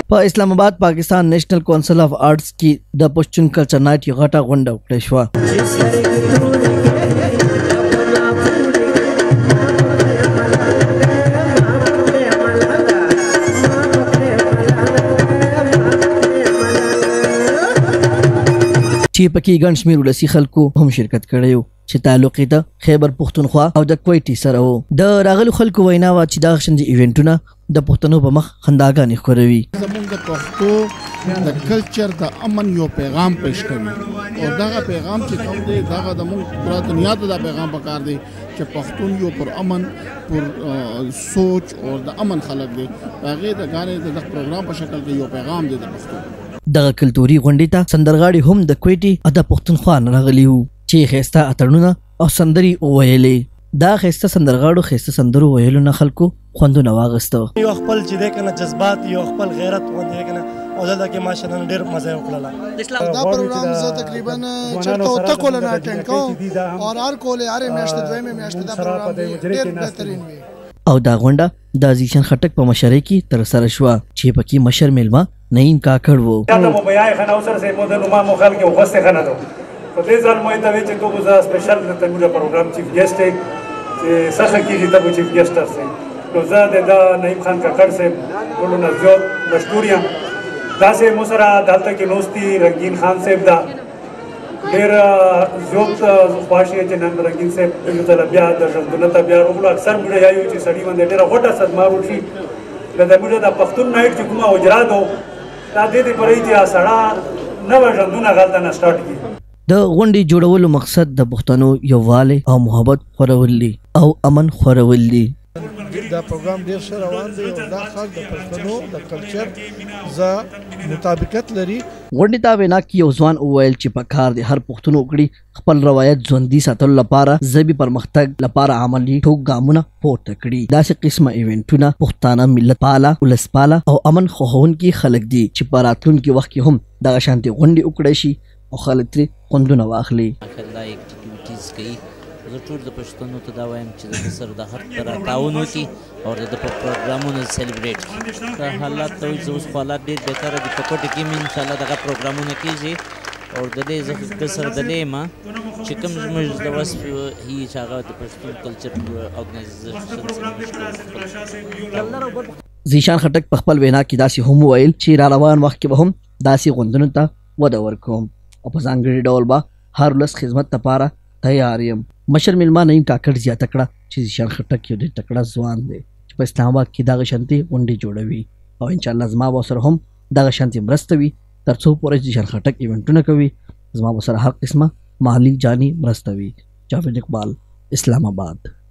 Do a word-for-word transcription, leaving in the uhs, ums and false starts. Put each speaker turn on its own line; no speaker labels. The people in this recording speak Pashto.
په اسلام آباد پاکستان نیشنل کونسل اف آرټس کې د پښتون کلچر نایټ یو غټه غونډه وکړه شوه. چې پکې ګڼ شمېر ولسي خلکو هم شرکت کړی و چې تعلق یې د خیبر پښتونخوا او د کویټې سره و. د راغلو خلکو وینا وه چې دغه شانې ایونټونه د پښتنو په مخ خنداګانې خپروي.
زموږ د پښتو د کلچر د امن یو پیغام پیش کوي او دغه پیغام چې کوم دی دغه د موږ پوره دنیا ته دا پیغام پکار دی چې پښتون یو پر امن پر سوچ او د امن خلک دی. هغې د غانې د پروګرام په شکل کې یو پیغام دی د پښتو.
دغه کلتوري غونډې ته سندرغاړي هم د کویټې او د پښتونخوا نه راغلي وو چې ښایسته اتڼونه او سندرې وویلې. دا ښایسته سندرغاړو ښایسته سندرو ویلو نه خلکو خوندونه واغسته.
یو خپل چې دی که نه جذبات یو خپل غیرت غوندې دی که نه او دلته کې ماشاءالله نن ډېر مزه یې وکړله.
دا پروګرام زه تقریبا چېرته اوته کاله نه اټینډ کوم او هر کولې هرې میاشتې دویمې میاشتې دا پروګرام ډېر بهترین وي.
او دا غونډه د زیشان خټک په مشرۍ کې ترسره شوه چې پکې مشر میلمه نعیم کاکړ و.
دا مو بیاي خنه اوسر سه مو د نوما مو خلک او غسته خنه دو په دې ځل مو ته چې کوم ځا سپیشل د تموره پروګرام چیف ګیسټ چې سخه کیږي ته چیف ګیسټ سره نو زه د نعیم خان کاکړ سه ټولو نه زیات مشکوریا دا سه مو سره دلته کې نوستي رنگین خان صاحب دا ډېر زیات خواشي چې نن رنگین صاحب یو ځل بیا د ژوندونه ته بیا وګړو اکثر موږ یو چې سړی باندې ډېر غوټه صدمه ورشي د موږ د پښتون نایټ چې کومه اجرا دو دا دې دې پرې چې سړا نو ژوندونه غلطه نه سٹارټ کی.
د غونډې جوړولو مقصد د پښتنو یووالی او محبت خورول دي او امن خورول دي.
دا پروګرام ډېر ښه روان دی او دا خلک د پښتنو د کلچر زه مطابقت لري.
غونډې ته وینا کې یو ځوان وویل چې په کار د هر پښتون وګړي خپل روایت ژوندي ساتلو لپاره ژبې پرمختګ لپاره عملي ټوک ګامونه پورته کړي. داسې قسمه ایونټونه پښتانه ملت پاله ولس پاله او امن خوښونکي خلک دي چې په راتلونکي وخت کې هم دغه شانتې غونډې وکړی شي او خلک ترې خوندونه واخلي.
زه ټول د پښتنو ته دا وایم چې د سره د هر طرح تعاون وکړي او د پروګرامونو سیلیبریټ کړي. دا حالات ته وایي چې اوس خو حالات ډېر بهتره دي. په کوټه کې مې انشاءالله دغه پروګرامونه کېږي او د دې زه د سره د دې یم چې کوم زموږ د وصف هي چې هغه د پښتون کلچر ارګنایزیشن سره.
زیشان خټک په خپل وینا کې داسې هم وویل چې را روان وخت کې به هم داسې غونډونو ته وده ورکوم او په ځانګړي ډول به هر ولس خدمت لپاره تیار یم. مشر میلمه نعیم کاکړ زیاته کړه چې زیشان خټک یو ډېر تکړه ځوان دی چې په اسلام آباد کې دغه شانتې غونډې جوړوي او انشاءالله زما به ورسره هم دغه شانتې مرسته وي تر څو پورې زیشان خټک ایونټونه کوي زما به سره هر قسمه مالی جاني مرسته وي. جاوید اقبال، اسلام آباد.